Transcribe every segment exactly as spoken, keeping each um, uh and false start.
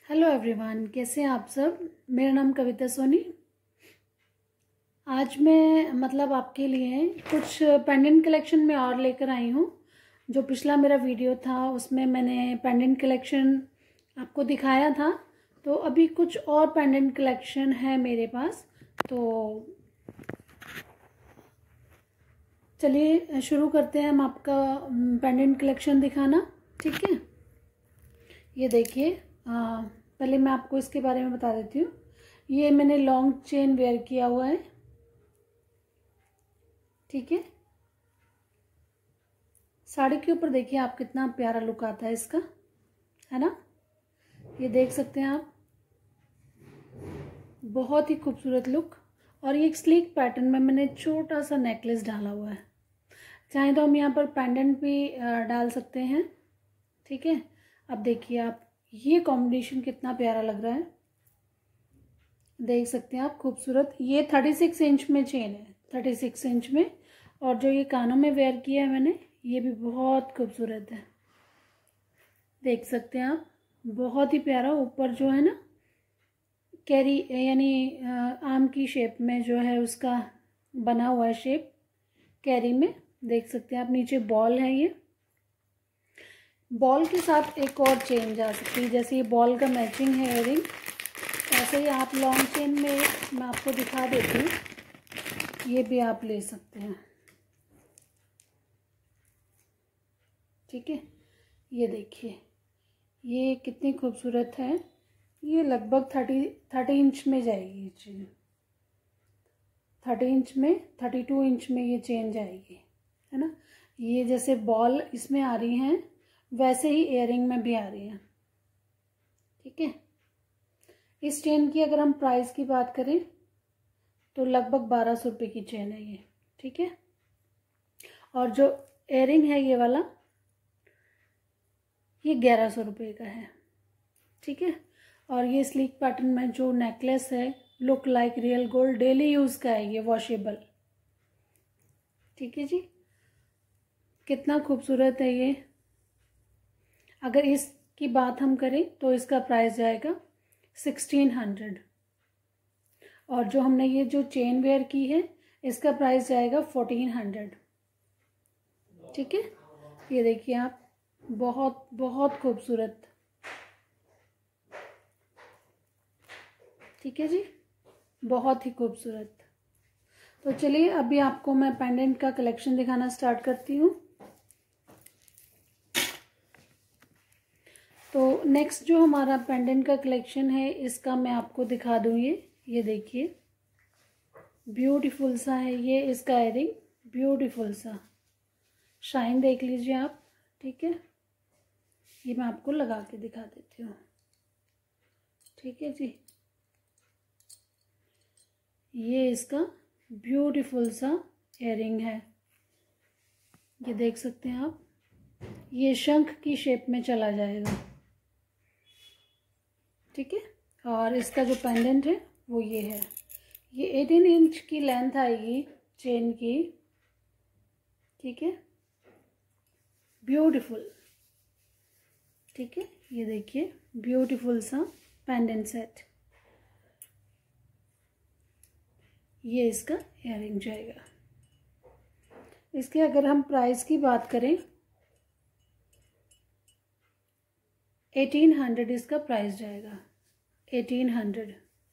Hello everyone, कैसे हैं आप सब। मेरा नाम कविता सोनी। आज मैं मतलब आपके लिए कुछ पेंडेंट कलेक्शन में और लेकर आई हूँ। जो पिछला मेरा वीडियो था उसमें मैंने पेंडेंट कलेक्शन आपको दिखाया था, तो अभी कुछ और पेंडेंट कलेक्शन है मेरे पास। तो चलिए शुरू करते हैं हम आपका पेंडेंट कलेक्शन दिखाना। ठीक है, ये देखिए। पहले मैं आपको इसके बारे में बता देती हूँ। ये मैंने लॉन्ग चेन वेयर किया हुआ है। ठीक है, साड़ी के ऊपर देखिए आप कितना प्यारा लुक आता है इसका, है ना। ये देख सकते हैं आप, बहुत ही खूबसूरत लुक। और ये एक स्लीक पैटर्न में मैंने छोटा सा नेकलेस डाला हुआ है। चाहे तो हम यहाँ पर पेंडेंट भी डाल सकते हैं। ठीक है, अब देखिए आप, ये कॉम्बिनेशन कितना प्यारा लग रहा है, देख सकते हैं आप, खूबसूरत। ये थर्टी सिक्स इंच में चेन है, थर्टी सिक्स इंच में। और जो ये कानों में वेयर किया है मैंने, ये भी बहुत खूबसूरत है, देख सकते हैं आप, बहुत ही प्यारा। ऊपर जो है ना कैरी यानी आम की शेप में जो है उसका बना हुआ है शेप कैरी में, देख सकते हैं आप। नीचे बॉल है, ये बॉल के साथ एक और चेन जा सकती है, जैसे ये बॉल का मैचिंग है इयरिंग, ऐसे ही आप लॉन्ग चेन में मैं आपको दिखा देती हूँ, ये भी आप ले सकते हैं। ठीक है, ये देखिए ये कितनी खूबसूरत है। ये लगभग थर्टी थर्टी इंच में जाएगी ये चेन, थर्टी इंच में, थर्टी टू इंच में ये चेन जाएगी, है ना। ये जैसे बॉल इसमें आ रही हैं वैसे ही इयरिंग में भी आ रही है। ठीक है, इस चेन की अगर हम प्राइस की बात करें तो लगभग बारह सौ रुपये की चेन है ये। ठीक है, और जो इयरिंग है ये वाला, ये ग्यारह सौ रुपये का है। ठीक है, और ये स्लीक पैटर्न में जो नेकलेस है, look like real gold, daily use का है ये, वॉशेबल। ठीक है जी, कितना खूबसूरत है ये। अगर इसकी बात हम करें तो इसका प्राइस जाएगा सिक्सटीन हंड्रेड, और जो हमने ये जो चेन वेयर की है इसका प्राइस जाएगा फोर्टीन हंड्रेड। ठीक है, ये देखिए आप, बहुत बहुत खूबसूरत। ठीक है जी, बहुत ही खूबसूरत। तो चलिए अभी आपको मैं पेंडेंट का कलेक्शन दिखाना स्टार्ट करती हूँ। तो नेक्स्ट जो हमारा पेंडेंट का कलेक्शन है इसका मैं आपको दिखा दूँ। ये ये देखिए, ब्यूटीफुल सा है ये इसका इयरिंग, ब्यूटीफुल सा शाइन देख लीजिए आप। ठीक है, ये मैं आपको लगा के दिखा देती हूँ। ठीक है जी, ये इसका ब्यूटीफुल सा इयरिंग है, ये देख सकते हैं आप। ये शंख की शेप में चला जाएगा। ठीक है, और इसका जो पेंडेंट है वो ये है। ये एटीन इंच की लेंथ आएगी चेन की। ठीक है, ब्यूटीफुल। ठीक है, ये देखिए ब्यूटीफुल सा पेंडेंट सेट, ये इसका इयरिंग जाएगा। इसके अगर हम प्राइस की बात करें, एटीन हंड्रेड इसका प्राइस जाएगा, एटीन हंड्रेड।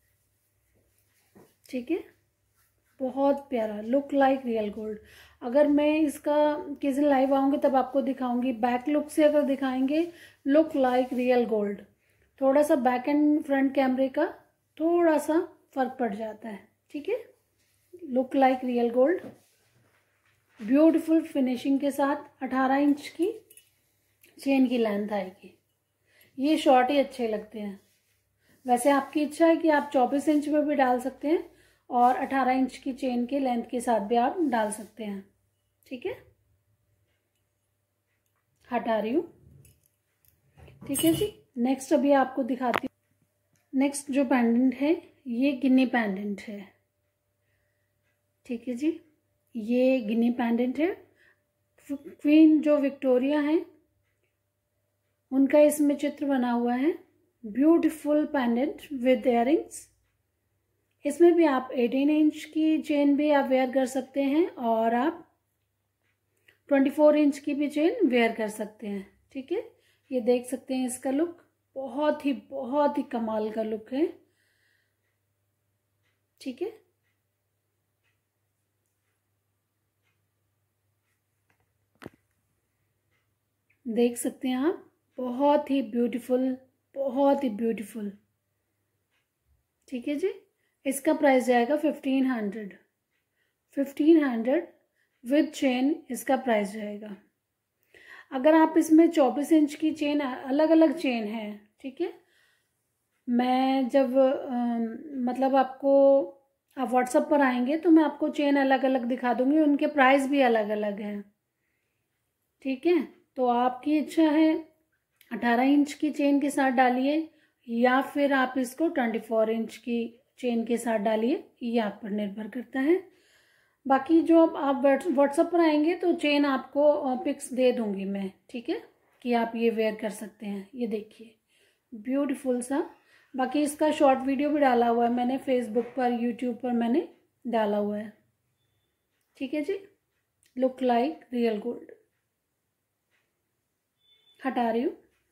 ठीक है, बहुत प्यारा, लुक लाइक रियल गोल्ड। अगर मैं इसका किसी लाइव आऊँगी तब आपको दिखाऊंगी। बैक लुक से अगर दिखाएंगे, लुक लाइक रियल गोल्ड। थोड़ा सा बैक एंड फ्रंट कैमरे का थोड़ा सा फर्क पड़ जाता है। ठीक है, look like real gold, beautiful finishing के साथ। अठारह इंच की चेन की लेंथ आएगी। ये शॉर्ट ही अच्छे लगते हैं, वैसे आपकी इच्छा है कि आप चौबीस इंच में भी डाल सकते हैं और अठारह इंच की चेन के लेंथ के साथ भी आप डाल सकते हैं। ठीक है, हटा रही हूँ। ठीक है जी, नेक्स्ट अभी आपको दिखाती हूँ। नेक्स्ट जो पेंडेंट है ये गिनी पेंडेंट है। ठीक है जी, ये गिनी पेंडेंट है। क्वीन जो विक्टोरिया है उनका इसमें चित्र बना हुआ है, ब्यूटीफुल पेंडेंट विद इयरिंग्स। इसमें भी आप अठारह इंच की चेन भी आप वेयर कर सकते हैं और आप चौबीस इंच की भी चेन वेयर कर सकते हैं। ठीक है, ये देख सकते हैं इसका लुक, बहुत ही बहुत ही कमाल का लुक है। ठीक है, देख सकते हैं आप, बहुत ही ब्यूटीफुल, बहुत ही ब्यूटीफुल। ठीक है जी, इसका प्राइस जाएगा fifteen hundred fifteen hundred with chain इसका प्राइस जाएगा। अगर आप इसमें चौबीस इंच की चेन, अलग अलग चेन है, ठीक है, मैं जब आ, मतलब आपको आप व्हाट्सएप पर आएंगे तो मैं आपको चेन अलग अलग दिखा दूंगी, उनके प्राइस भी अलग अलग हैं। ठीक है, तो आपकी इच्छा है अठारह इंच की चेन के साथ डालिए या फिर आप इसको चौबीस इंच की चेन के साथ डालिए, ये आप पर निर्भर करता है। बाकी जो आप व्हाट्सएप पर आएंगे तो चेन आपको पिक्स दे दूंगी मैं, ठीक है, कि आप ये वेयर कर सकते हैं। ये देखिए ब्यूटीफुल सा। बाकी इसका शॉर्ट वीडियो भी डाला हुआ है मैंने फेसबुक पर, यूट्यूब पर मैंने डाला हुआ है। ठीक है जी, लुक लाइक रियल गोल्ड। हटा रही हूँ।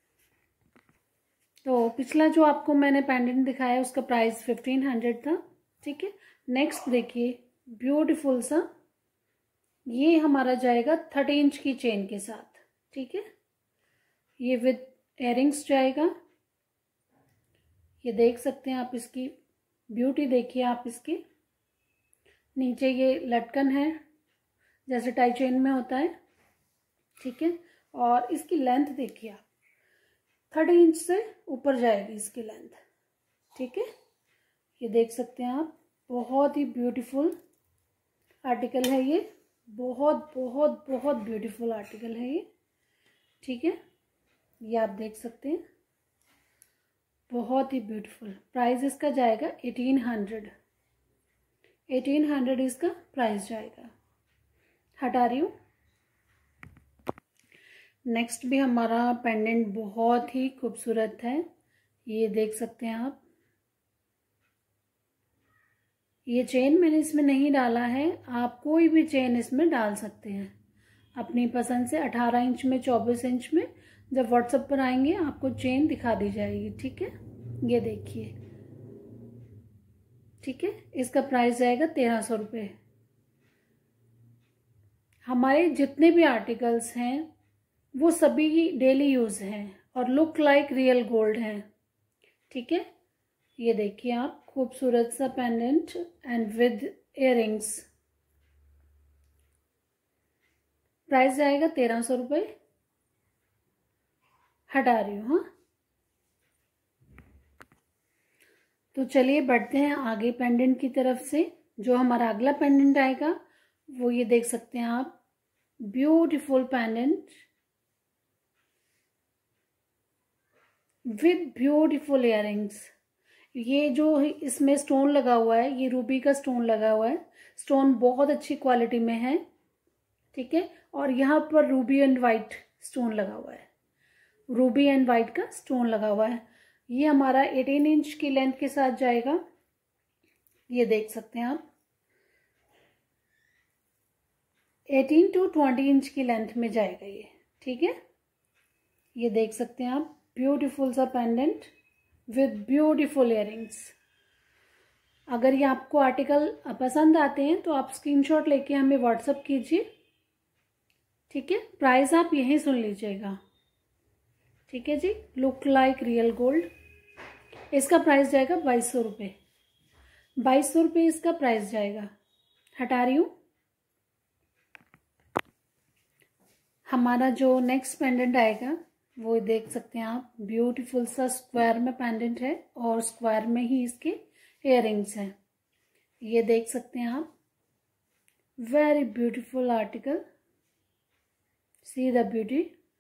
तो पिछला जो आपको मैंने पेंडेंट दिखाया उसका प्राइस फिफ्टीन हंड्रेड था। ठीक है, नेक्स्ट देखिए ब्यूटीफुल सा, ये हमारा जाएगा थर्टी इंच की चेन के साथ। ठीक है, ये विद इयरिंग्स जाएगा। ये देख सकते हैं आप, इसकी ब्यूटी देखिए आप, इसकी नीचे ये लटकन है जैसे टाई चेन में होता है। ठीक है, और इसकी लेंथ देखिए आप, थर्टी इंच से ऊपर जाएगी इसकी लेंथ। ठीक है, ये देख सकते हैं आप, बहुत ही ब्यूटीफुल आर्टिकल है ये, बहुत बहुत बहुत ब्यूटीफुल आर्टिकल है ये। ठीक है, ये आप देख सकते हैं, बहुत ही ब्यूटीफुल। प्राइस इसका जाएगा एटीन हंड्रेड एटीन हंड्रेड इसका प्राइस जाएगा। हटा रही हूँ। नेक्स्ट भी हमारा पेंडेंट बहुत ही खूबसूरत है, ये देख सकते हैं आप। ये चेन मैंने इसमें नहीं डाला है, आप कोई भी चेन इसमें डाल सकते हैं अपनी पसंद से। अठारह इंच में, चौबीस इंच में, जब व्हाट्सएप पर आएंगे आपको चेन दिखा दी जाएगी। ठीक है, ये देखिए। ठीक है, इसका प्राइस जाएगा तेरह सौ रुपये। हमारे जितने भी आर्टिकल्स हैं वो सभी डेली यूज हैं और लुक लाइक रियल गोल्ड हैं। ठीक है, ये देखिए आप, खूबसूरत सा pendant and with earrings. Price जाएगा तेरह सौ रुपये। हटा रही हूँ। हाँ, तो चलिए बढ़ते हैं आगे पेंडेंट की तरफ से। जो हमारा अगला पेंडेंट आएगा वो ये देख सकते हैं आप, beautiful pendant with beautiful earrings. ये जो इसमें स्टोन लगा हुआ है, ये रूबी का स्टोन लगा हुआ है। स्टोन बहुत अच्छी क्वालिटी में है। ठीक है, और यहाँ पर रूबी एंड वाइट स्टोन लगा हुआ है, रूबी एंड वाइट का स्टोन लगा हुआ है। ये हमारा अठारह इंच की लेंथ के साथ जाएगा। ये देख सकते हैं आप, अठारह टू बीस इंच की लेंथ में जाएगा ये। ठीक है, ये देख सकते हैं आप, ब्यूटीफुल सा पेंडेंट विद ब्यूटीफुल इयरिंग्स। अगर ये आपको आर्टिकल पसंद आते हैं तो आप स्क्रीनशॉट लेके हमें व्हाट्सएप कीजिए। ठीक है, प्राइस आप यहीं सुन लीजिएगा। ठीक है जी, लुक लाइक रियल गोल्ड। इसका प्राइस जाएगा बाईस सौ रुपये बाईस सौ रुपये इसका प्राइस जाएगा। हटा रही हूँ। हमारा जो नेक्स्ट पेंडेंट आएगा वो देख सकते हैं आप, ब्यूटीफुल सा स्क्वायर में पेंडेंट है और स्क्वायर में ही इसके इयरिंग्स हैं। ये देख सकते हैं आप, very beautiful article, see the beauty.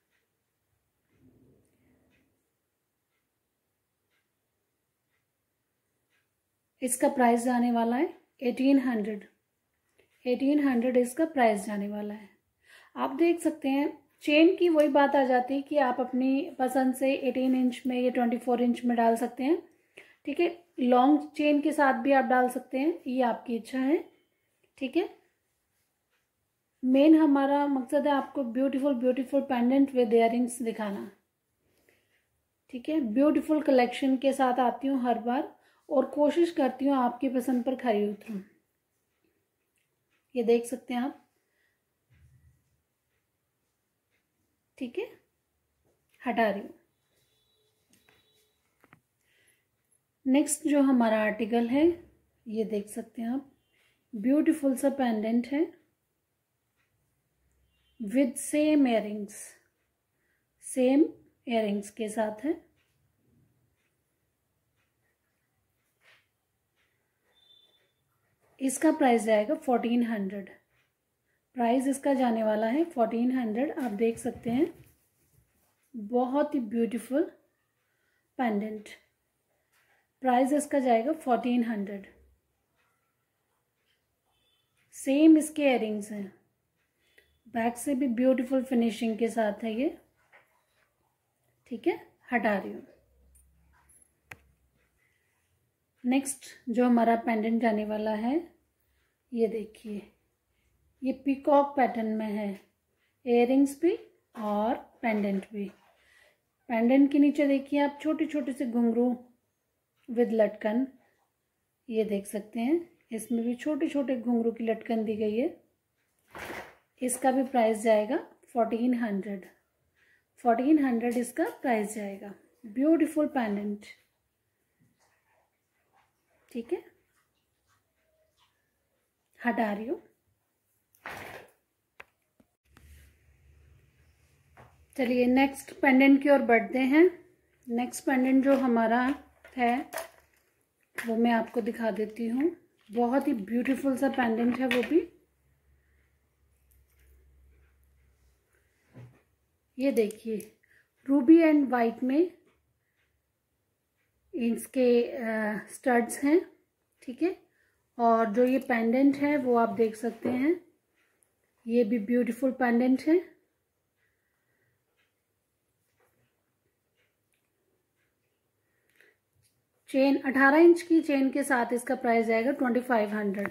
इसका प्राइस जाने वाला है एटीन हंड्रेड एटीन हंड्रेड इसका प्राइस जाने वाला है। आप देख सकते हैं चेन की वही बात आ जाती है कि आप अपनी पसंद से एटीन इंच में या ट्वेंटी फोर इंच में डाल सकते हैं, ठीक है। लॉन्ग चेन के साथ भी आप डाल सकते हैं, ये आपकी इच्छा है, ठीक है। मेन हमारा मकसद है आपको beautiful beautiful pendant with earrings दिखाना, ठीक है। ब्यूटीफुल कलेक्शन के साथ आती हूँ हर बार और कोशिश करती हूँ आपकी पसंद पर खरी उतरूँ। ये देख सकते हैं आप, ठीक है। हटा रही हूँ। नेक्स्ट जो हमारा आर्टिकल है, ये देख सकते हैं आप, ब्यूटीफुल सा पेंडेंट है with same earrings, same earrings के साथ है। इसका प्राइस जाएगा फोर्टीन हंड्रेड। प्राइस इसका जाने वाला है फोर्टीन हंड्रेड। आप देख सकते हैं, बहुत ही ब्यूटीफुल पेंडेंट। प्राइस इसका जाएगा फोर्टीन हंड्रेड। सेम इसके इयररिंग्स हैं, बैक से भी ब्यूटीफुल फिनिशिंग के साथ है ये, ठीक है। हटा रही हूँ। नेक्स्ट जो हमारा पेंडेंट जाने वाला है, ये देखिए, ये पीकॉक पैटर्न में है, इयररिंग्स भी और पेंडेंट भी। पेंडेंट के नीचे देखिए आप छोटे छोटे से घुंघरू विद लटकन, ये देख सकते हैं, इसमें भी छोटे छोटे घुंघरू की लटकन दी गई है। इसका भी प्राइस जाएगा फोर्टीन हंड्रेड। फोर्टीन हंड्रेड इसका प्राइस जाएगा। ब्यूटीफुल पेंडेंट, ठीक है। हटा रही हूँ। चलिए नेक्स्ट पेंडेंट की ओर बढ़ते हैं। नेक्स्ट पेंडेंट जो हमारा है वो मैं आपको दिखा देती हूँ। बहुत ही ब्यूटीफुल सा पेंडेंट है वो भी। ये देखिए, रूबी एंड वाइट में इसके स्टड्स हैं, ठीक है। और जो ये पेंडेंट है वो आप देख सकते हैं, ये भी ब्यूटीफुल पेंडेंट है। चेन अठारह इंच की चेन के साथ इसका प्राइस आएगा twenty five hundred.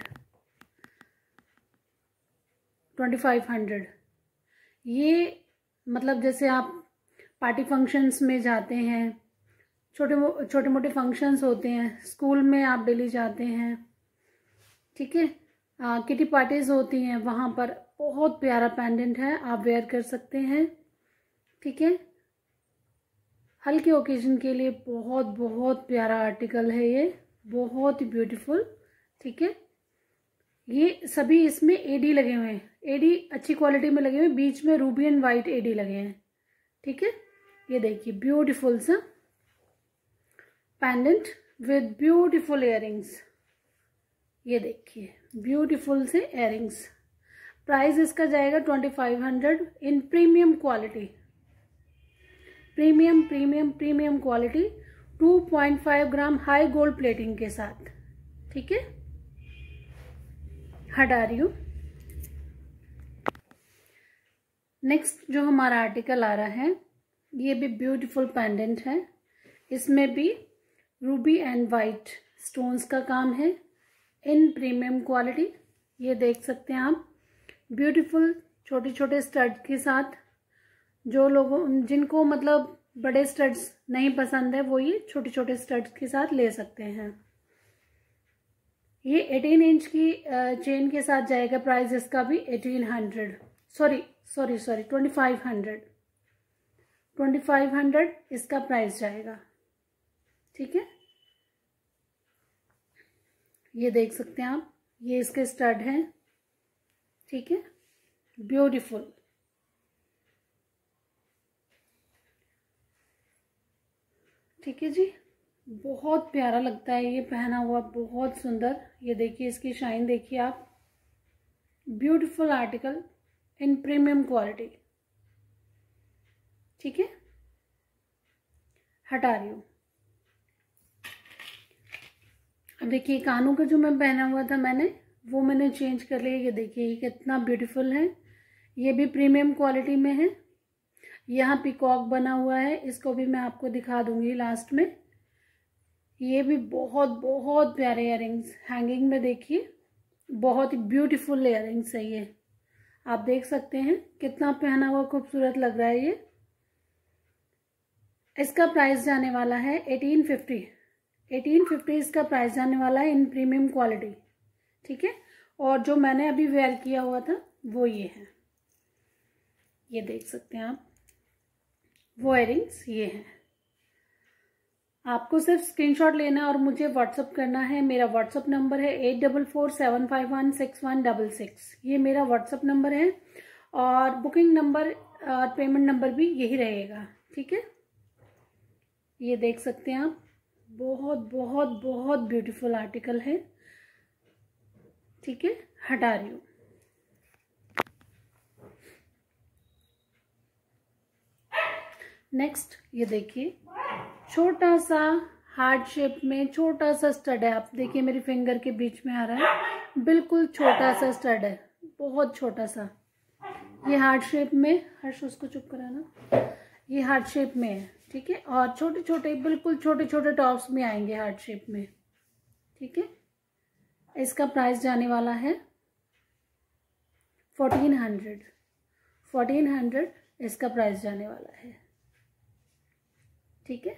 Twenty five hundred. ये मतलब जैसे आप पार्टी फंक्शंस में जाते हैं, छोटे छोटे मोटे फंक्शंस होते हैं, स्कूल में आप डेली जाते हैं, ठीक है, किटी पार्टीज होती हैं, वहाँ पर बहुत प्यारा पेंडेंट है, आप वेयर कर सकते हैं, ठीक है। हल्के ओकेजन के लिए बहुत बहुत प्यारा आर्टिकल है ये, बहुत ही ब्यूटीफुल, ठीक है। ये सभी इसमें एडी लगे हुए हैं, एडी अच्छी क्वालिटी में लगे हुए हैं, बीच में रूबी एंड वाइट एडी लगे हैं, ठीक है। ये देखिए ब्यूटीफुल सा पेंडेंट विद ब्यूटीफुल इयररिंग्स। ये देखिए ब्यूटीफुल से इयररिंग्स। प्राइस इसका जाएगा twenty five hundred in premium quality. Premium premium premium quality two point five gram high gold plating के साथ, ठीक है। हटा रही हूँ। नेक्स्ट जो हमारा आर्टिकल आ रहा है, ये भी ब्यूटीफुल पेंडेंट है। इसमें भी रूबी एंड वाइट स्टोन्स का काम है इन प्रीमियम क्वालिटी। ये देख सकते हैं आप, ब्यूटीफुल छोटे छोटे स्टड के साथ। जो लोगों जिनको मतलब बड़े स्टड्स नहीं पसंद है वो ये छोटे छोटे स्टड्स के साथ ले सकते हैं। ये एटीन इंच की चेन के साथ जाएगा। प्राइस इसका भी eighteen hundred, sorry sorry sorry twenty five hundred. Twenty five hundred इसका प्राइस जाएगा, ठीक है। ये देख सकते हैं आप, ये इसके स्टड हैं, ठीक है, ब्यूटीफुल। ठीक है जी, बहुत प्यारा लगता है ये पहना हुआ, बहुत सुंदर। ये देखिए इसकी शाइन देखिए आप, beautiful article in premium quality, ठीक है। हटा रही हूँ। अब देखिए कानों का जो मैं पहना हुआ था मैंने, वो मैंने चेंज कर लिया। ये देखिए ये कितना ब्यूटीफुल है, ये भी प्रीमियम क्वालिटी में है, यहाँ पिकॉक बना हुआ है, इसको भी मैं आपको दिखा दूंगी लास्ट में। ये भी बहुत बहुत प्यारे इयररिंग्स हैंगिंग में देखिए, बहुत ही ब्यूटीफुल इयररिंग्स है ये। आप देख सकते हैं कितना पहना हुआ खूबसूरत लग रहा है ये। इसका प्राइस जाने वाला है एटीन फिफ्टी। एटीन फिफ्टी इसका प्राइस जाने वाला है इन प्रीमियम क्वालिटी, ठीक है। और जो मैंने अभी वेयर किया हुआ था वो ये है, ये देख सकते हैं आप, वो इयररिंग्स ये हैं। आपको सिर्फ स्क्रीनशॉट लेना है और मुझे व्हाट्सअप करना है। मेरा व्हाट्सअप नंबर है eight double four seven five one six one double six, ये मेरा व्हाट्सअप नंबर है। और बुकिंग नंबर और पेमेंट नंबर भी यही रहेगा, ठीक है। ये देख सकते हैं आप, बहुत बहुत बहुत ब्यूटीफुल आर्टिकल है, ठीक है। हटा रही हूँ। नेक्स्ट ये देखिए, छोटा सा हार्ट शेप में छोटा सा स्टड है। आप देखिए मेरी फिंगर के बीच में आ रहा है, बिल्कुल छोटा सा स्टड है, बहुत छोटा सा। ये हार्ट शेप में, हर्ष उसको चुप कराना, ये हार्ट शेप में है, ठीक है। और छोटे छोटे, बिल्कुल छोटे छोटे टॉप्स में आएंगे हार्ट शेप में, ठीक है। इसका प्राइस जाने वाला है फोर्टीन हंड्रेड। फोर्टीन हंड्रेड इसका प्राइस जाने वाला है, ठीक है।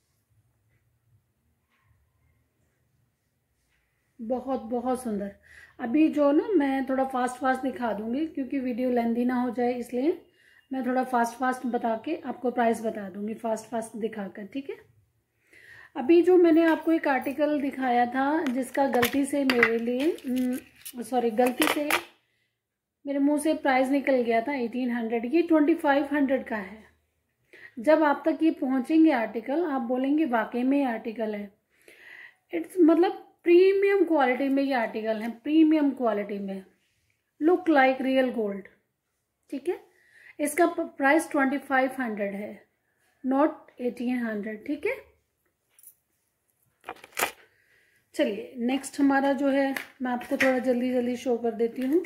बहुत बहुत सुंदर। अभी जो ना मैं थोड़ा फास्ट फास्ट दिखा दूंगी क्योंकि वीडियो लेंथी ना हो जाए, इसलिए मैं थोड़ा फास्ट फास्ट बता के आपको प्राइस बता दूंगी, फास्ट फास्ट दिखाकर, ठीक है। अभी जो मैंने आपको एक आर्टिकल दिखाया था जिसका गलती से मेरे लिए सॉरी गलती से मेरे मुंह से प्राइस निकल गया था एटीन हंड्रेड, ये ट्वेंटी फाइव हंड्रेड का है। जब आप तक ये पहुंचेंगे आर्टिकल, आप बोलेंगे वाकई में ये आर्टिकल है। इट्स मतलब प्रीमियम क्वालिटी में ये आर्टिकल है, प्रीमियम क्वालिटी में, लुक लाइक रियल गोल्ड, ठीक है। इसका प्राइस ट्वेंटी फाइव हंड्रेड है, नॉट एटीन हंड्रेड, ठीक है। चलिए नेक्स्ट हमारा जो है, मैं आपको थोड़ा जल्दी जल्दी शो कर देती हूँ।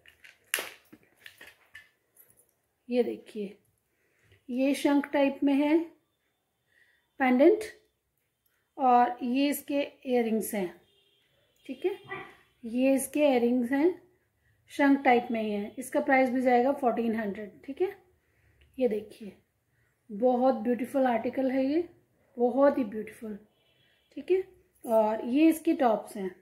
ये देखिए, ये शंख टाइप में है पेंडेंट, और ये इसके इयररिंग्स हैं, ठीक है। ये इसके इयररिंग्स हैं, शंख टाइप में ही है। इसका प्राइस भी जाएगा फोर्टीन हंड्रेड, ठीक है। ये देखिए, बहुत ब्यूटीफुल आर्टिकल है ये, बहुत ही ब्यूटीफुल, ठीक है। और ये इसके टॉप्स हैं,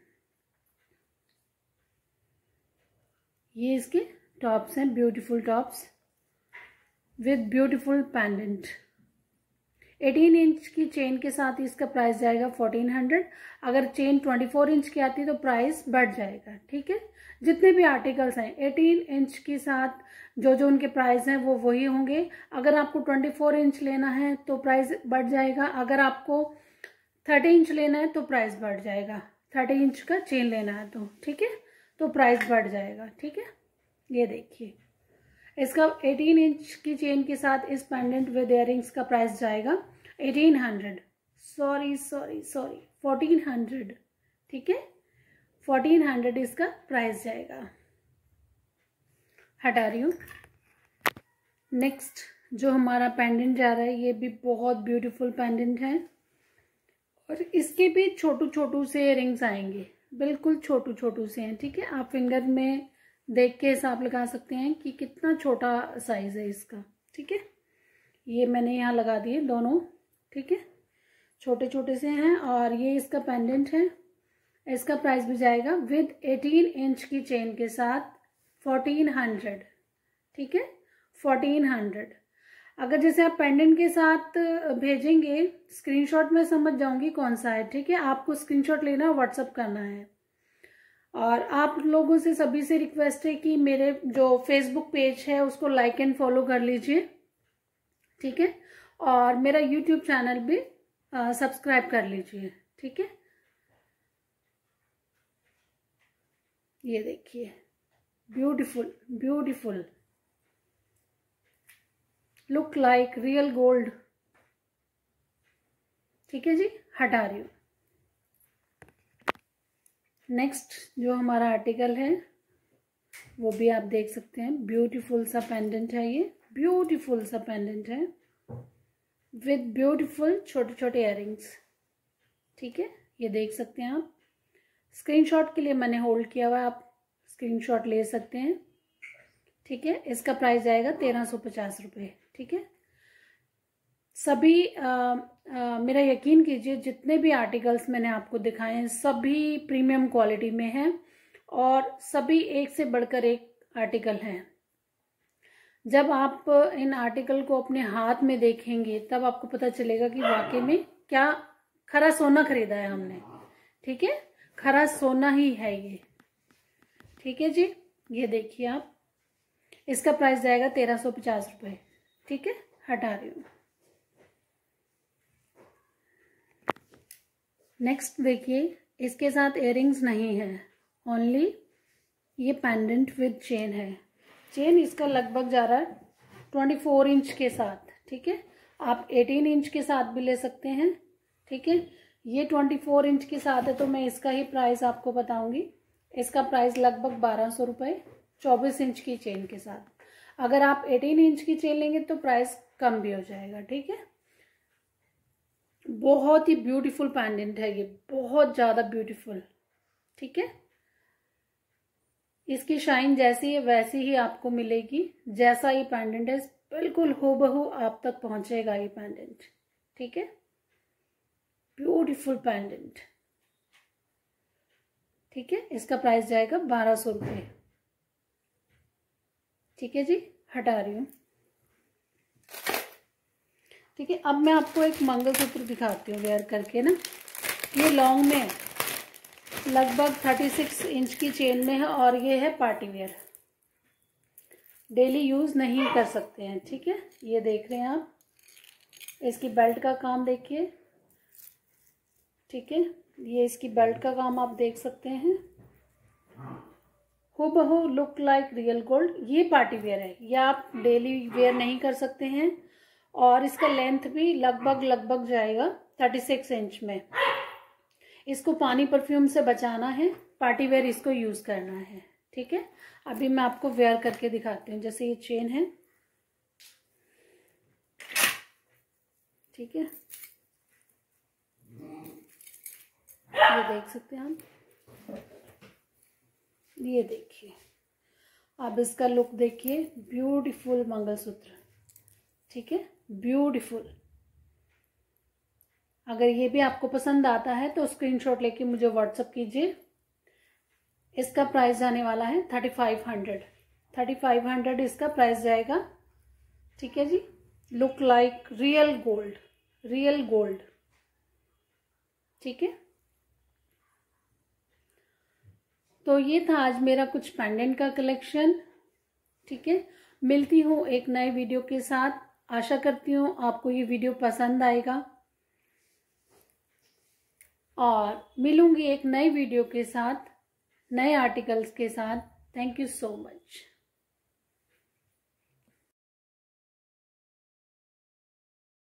ये इसके टॉप्स हैं, beautiful tops with beautiful pendant. Eighteen inch की चेन के साथ इसका प्राइस जाएगा फोर्टीन हंड्रेड। अगर चेन ट्वेंटी फोर इंच की आती है तो प्राइस बढ़ जाएगा, ठीक है। जितने भी आर्टिकल्स हैं एटीन इंच के साथ जो जो उनके प्राइस हैं वो वही होंगे। अगर आपको ट्वेंटी फोर इंच लेना है तो प्राइस बढ़ जाएगा, अगर आपको थर्टी इंच लेना है तो प्राइस बढ़ जाएगा, थर्टी इंच का चेन लेना है तो, ठीक है, तो प्राइस बढ़ जाएगा, ठीक है। ये देखिए, इसका एटीन इंच की चेन के साथ इस पेंडेंट विद इयररिंग्स का प्राइस जाएगा eighteen hundred, sorry sorry sorry fourteen hundred, ठीक है। फोर्टीन हंड्रेड इसका प्राइस जाएगा। हटा रही हूँ। नेक्स्ट जो हमारा पेंडेंट जा रहा है, ये भी बहुत ब्यूटीफुल पेंडेंट है, और इसके भी छोटू छोटू से इयररिंग्स आएंगे, बिल्कुल छोटू छोटू से हैं, ठीक है। आप फिंगर में देख के हिसाब लगा सकते हैं कि कितना छोटा साइज है इसका, ठीक है। ये मैंने यहाँ लगा दिए दोनों, ठीक है, छोटे छोटे से हैं। और ये इसका पेंडेंट है, इसका प्राइस भी जाएगा विद एटीन इंच की चेन के साथ फोर्टीन हंड्रेड, ठीक है, फोर्टीन हंड्रेड। अगर जैसे आप पेंडेंट के साथ भेजेंगे, स्क्रीनशॉट में समझ जाऊंगी कौन सा है, ठीक है। आपको स्क्रीनशॉट लेना है, व्हाट्सअप करना है। और आप लोगों से सभी से रिक्वेस्ट है कि मेरे जो फेसबुक पेज है उसको लाइक एंड फॉलो कर लीजिए, ठीक है। और मेरा यूट्यूब चैनल भी सब्सक्राइब कर लीजिए, ठीक है। ये देखिए, beautiful beautiful, look like real gold, ठीक है जी। हटा रही हूँ। नेक्स्ट जो हमारा आर्टिकल है वो भी आप देख सकते हैं, ब्यूटीफुल सा पेंडेंट है ये, ब्यूटीफुल सा पेंडेंट है विद ब्यूटीफुल छोटे छोटे इयररिंग्स। ठीक है, ये देख सकते हैं आप। स्क्रीनशॉट के लिए मैंने होल्ड किया हुआ है, आप स्क्रीनशॉट ले सकते हैं। ठीक है, इसका प्राइस आएगा तेरह सौ पचास रुपये। ठीक है, सभी आ, आ, मेरा यकीन कीजिए जितने भी आर्टिकल्स मैंने आपको दिखाए हैं सभी प्रीमियम क्वालिटी में हैं और सभी एक से बढ़कर एक आर्टिकल हैं। जब आप इन आर्टिकल को अपने हाथ में देखेंगे तब आपको पता चलेगा कि वाकई में क्या खरा सोना खरीदा है हमने। ठीक है, खरा सोना ही है ये। ठीक है जी, ये देखिए आप, इसका प्राइस जाएगा तेरह सौ पचास रुपये। ठीक है, हटा रही हूँ। नेक्स्ट देखिए, इसके साथ इयररिंग्स नहीं है, ओनली ये पेंडेंट विद चेन है। चेन इसका लगभग जा रहा है चौबीस इंच के साथ। ठीक है, आप अठारह इंच के साथ भी ले सकते हैं। ठीक है, ये चौबीस इंच के साथ है तो मैं इसका ही प्राइस आपको बताऊंगी। इसका प्राइस लगभग बारह सौ रुपये चौबीस इंच की चेन के साथ। अगर आप अठारह इंच की चेन लेंगे तो प्राइस कम भी हो जाएगा। ठीक है, बहुत ही ब्यूटीफुल पेंडेंट है ये, बहुत ज्यादा ब्यूटीफुल। ठीक है, इसकी शाइन जैसी है वैसी ही आपको मिलेगी, जैसा ये पेंडेंट है बिल्कुल हूबहू आप तक पहुंचेगा ये पेंडेंट। ठीक है, ब्यूटीफुल पेंडेंट। ठीक है, इसका प्राइस जाएगा बारह सौ रुपये। ठीक है जी, हटा रही हूं। ठीक है, अब मैं आपको एक मंगलसूत्र दिखाती हूँ वेयर करके ना। ये लॉन्ग में लगभग छत्तीस इंच की चेन में है और ये है पार्टी वेयर, डेली यूज नहीं कर सकते हैं। ठीक है, ये देख रहे हैं आप, इसकी बेल्ट का काम देखिए। ठीक है, ये इसकी बेल्ट का काम आप देख सकते हैं, हूबहू लुक लाइक रियल गोल्ड। ये पार्टी वेयर है, ये आप डेली वेयर नहीं कर सकते हैं। और इसका लेंथ भी लगभग लगभग जाएगा छत्तीस इंच में। इसको पानी परफ्यूम से बचाना है, पार्टी वेयर इसको यूज करना है। ठीक है, अभी मैं आपको वेयर करके दिखाती हूँ। जैसे ये चेन है, ठीक है, ये देख सकते हैं आप, ये देखिए अब इसका लुक देखिए, ब्यूटीफुल मंगलसूत्र। ठीक है, ब्यूटीफुल। अगर ये भी आपको पसंद आता है तो स्क्रीनशॉट लेके मुझे व्हाट्सएप कीजिए। इसका प्राइस आने वाला है thirty five hundred thirty five hundred इसका प्राइस जाएगा। ठीक है जी, look like real gold, real gold. ठीक है, तो ये था आज मेरा कुछ पेंडेंट का कलेक्शन। ठीक है, मिलती हूँ एक नए वीडियो के साथ। आशा करती हूँ आपको ये वीडियो पसंद आएगा और मिलूंगी एक नई वीडियो के साथ, नए आर्टिकल्स के साथ। Thank you so much.